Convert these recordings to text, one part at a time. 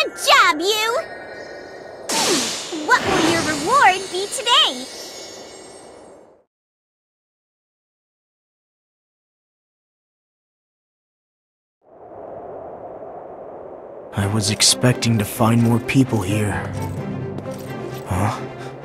Good job, you! What will your reward be today? I was expecting to find more people here. Huh?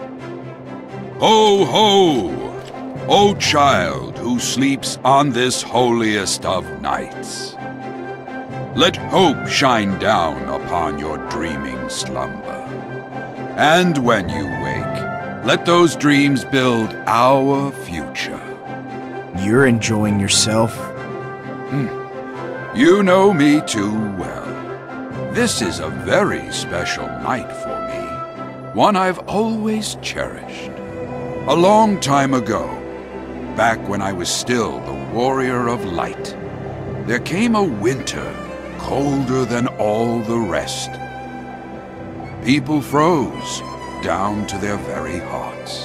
Ho, ho! O child who sleeps on this holiest of nights. Let hope shine down upon your dreaming slumber. And when you wake, let those dreams build our future. You're enjoying yourself? You know me too well. This is a very special night for me. One I've always cherished. A long time ago, back when I was still the Warrior of Light, there came a winter colder than all the rest. People froze down to their very hearts.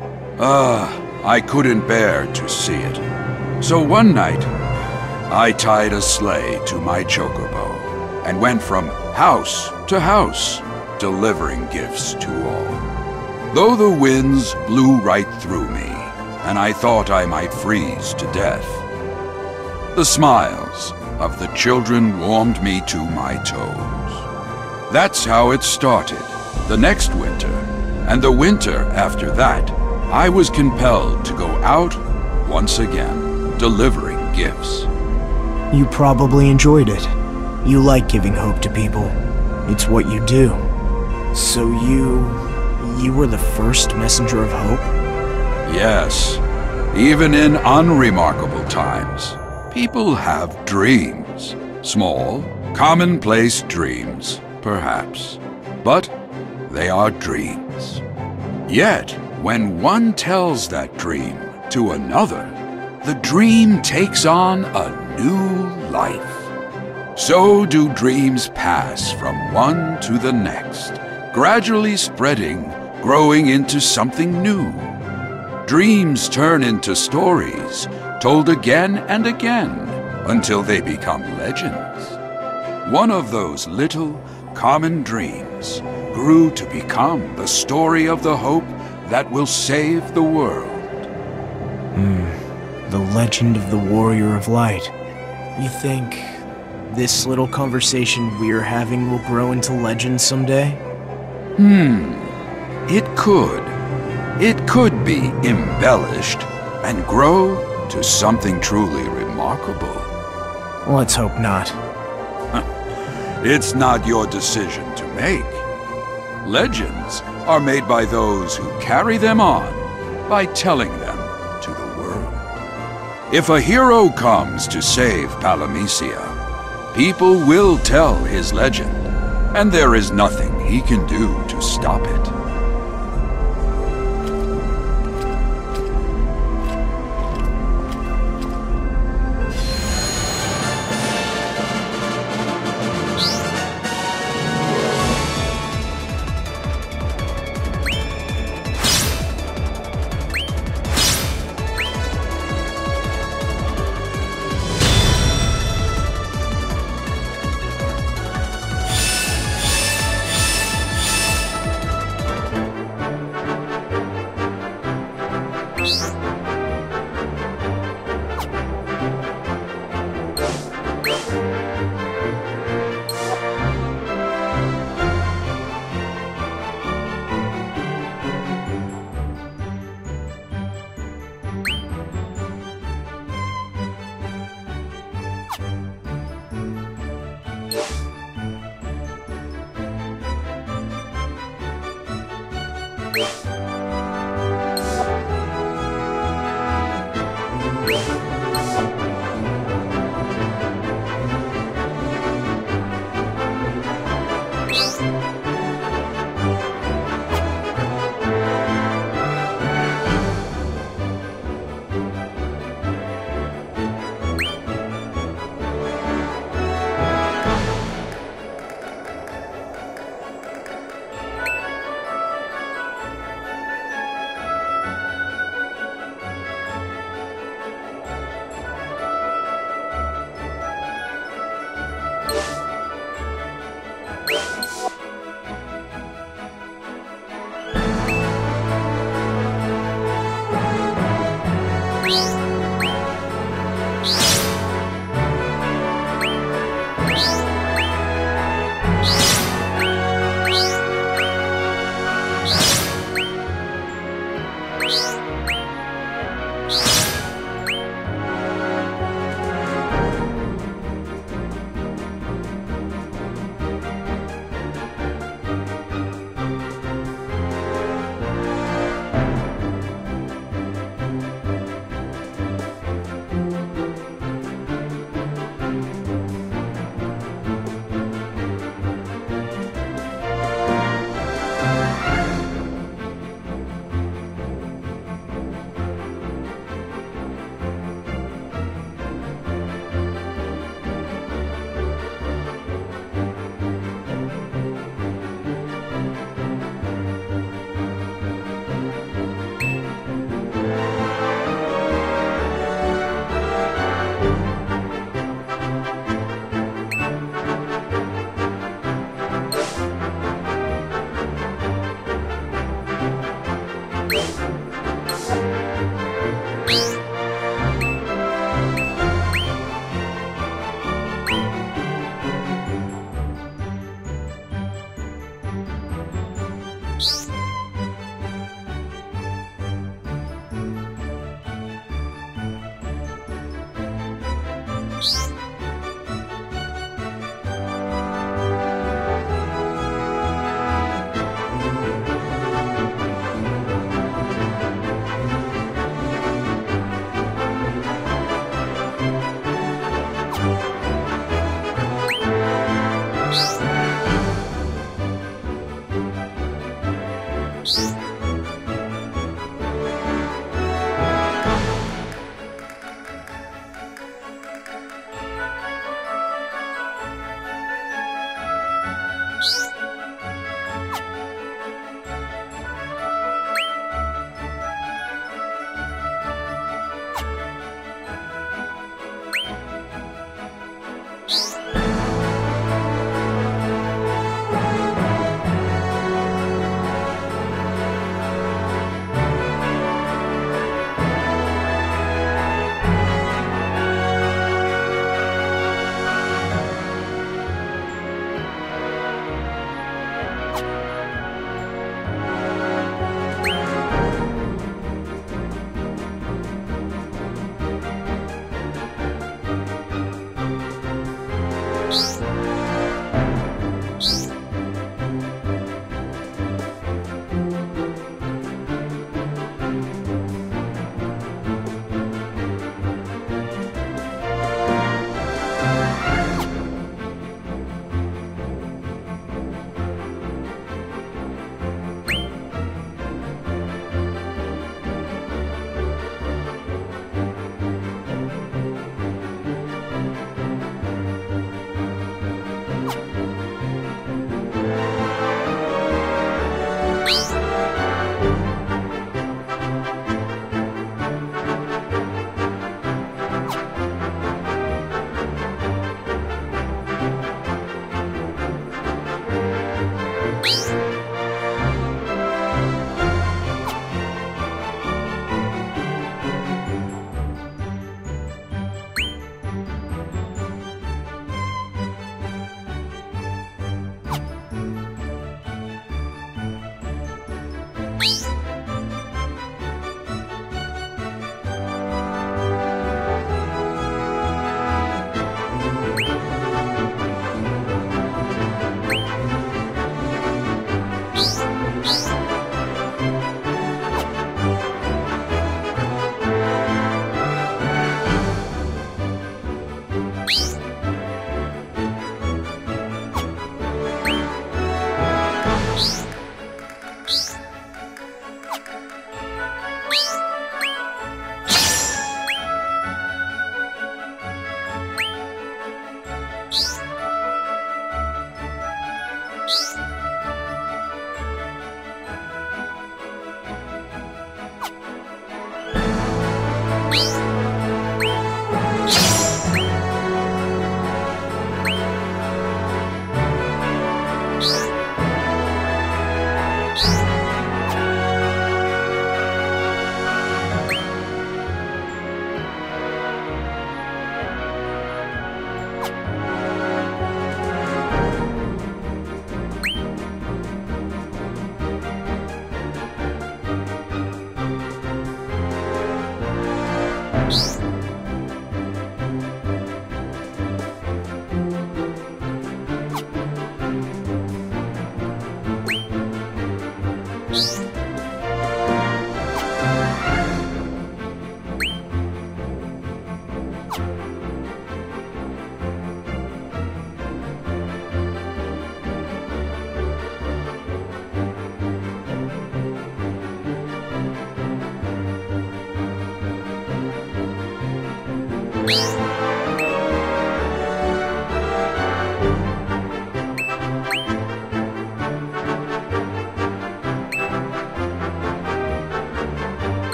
I couldn't bear to see it. So one night, I tied a sleigh to my chocobo and went from house to house, delivering gifts to all. Though the winds blew right through me, and I thought I might freeze to death, the smiles of the children warmed me to my toes. That's how it started. The next winter, and the winter after that, I was compelled to go out once again, delivering gifts. You probably enjoyed it. You like giving hope to people. It's what you do. So you were the first messenger of hope? Yes. Even in unremarkable times, people have dreams. Small, commonplace dreams, perhaps. But they are dreams. Yet, when one tells that dream to another, the dream takes on a new life. So do dreams pass from one to the next, gradually spreading, growing into something new. Dreams turn into stories, told again and again, until they become legends. One of those little, common dreams grew to become the story of the hope that will save the world. The legend of the Warrior of Light. You think this little conversation we're having will grow into legend someday? It could. It could be embellished and grow to something truly remarkable. Let's hope not. It's not your decision to make. Legends are made by those who carry them on by telling them to the world. If a hero comes to save Palamecia, people will tell his legend, and there is nothing he can do to stop it.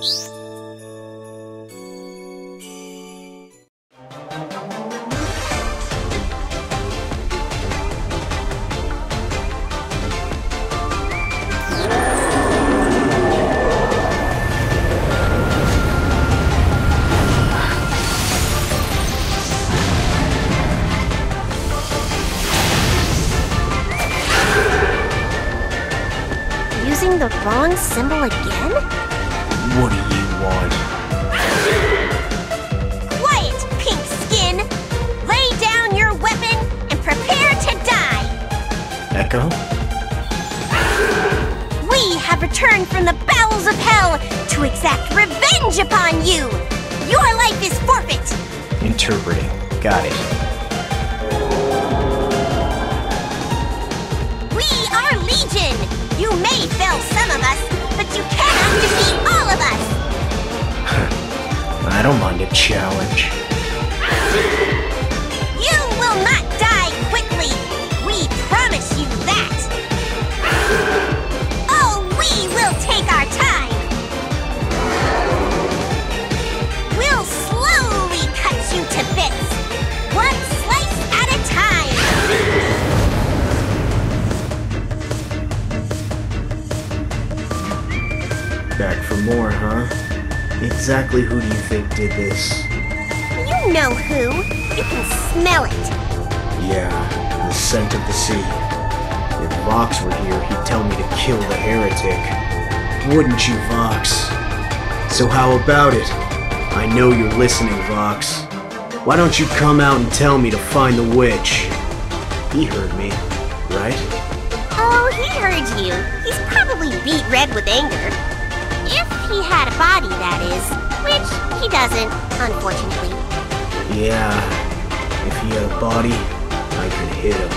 Using the wrong symbol again? What do you want? Quiet, pink skin! Lay down your weapon and prepare to die! Echo? We have returned from the bowels of hell to exact revenge upon you! Your life is forfeit! Interpreting. Got it. We are Legion! You may fell some of us, but you cannot defeat all of us! I don't mind a challenge. You will not die quickly! We promise you that! Oh, we will take our time! We'll slowly cut you to bits! One slice at a time! Back for more, huh? Exactly who do you think did this? You know who! You can smell it! Yeah, the scent of the sea. If Vox were here, he'd tell me to kill the heretic. Wouldn't you, Vox? So how about it? I know you're listening, Vox. Why don't you come out and tell me to find the witch? He heard me, right? Oh, he heard you. He's probably beet red with anger. If he had a body, that is. Which he doesn't, unfortunately. Yeah, if he had a body, I could hit him.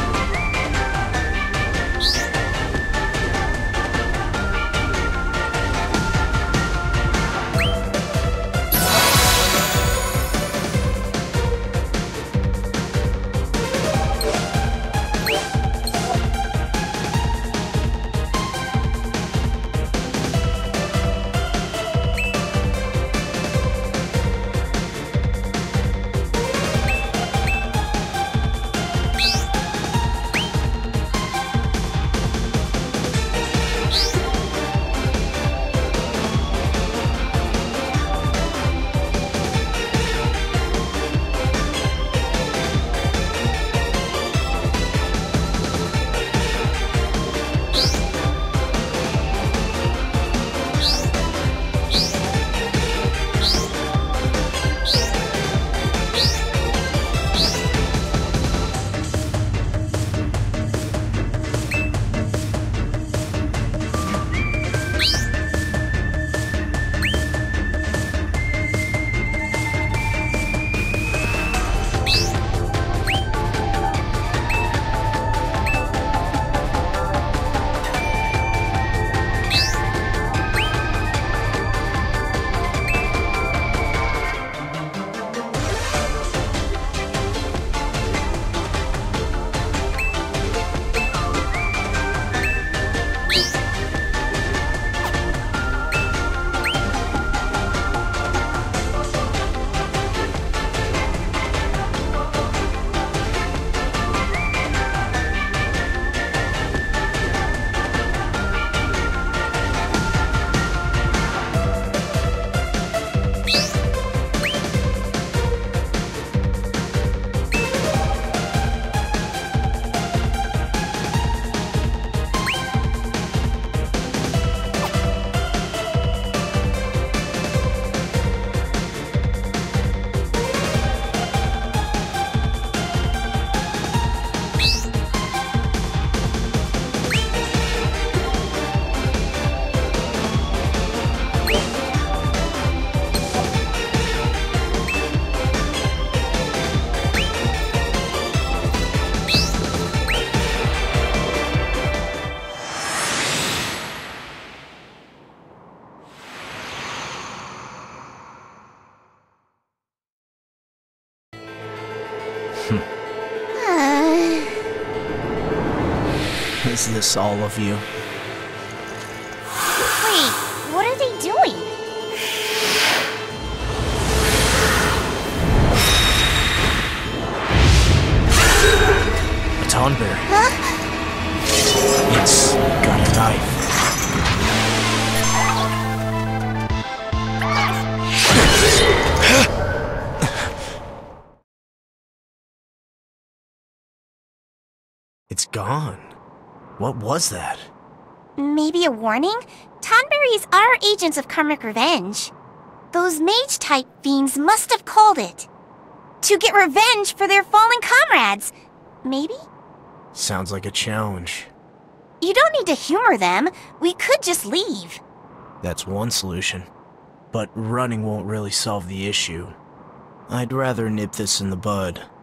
Is this all of you? Wait, what are they doing? Tonberry. Huh? It's got a knife. It's gone. What was that? Maybe a warning? Tonberries are agents of karmic revenge. Those mage-type fiends must have called it. To get revenge for their fallen comrades. Maybe? Sounds like a challenge. You don't need to humor them. We could just leave. That's one solution. But running won't really solve the issue. I'd rather nip this in the bud.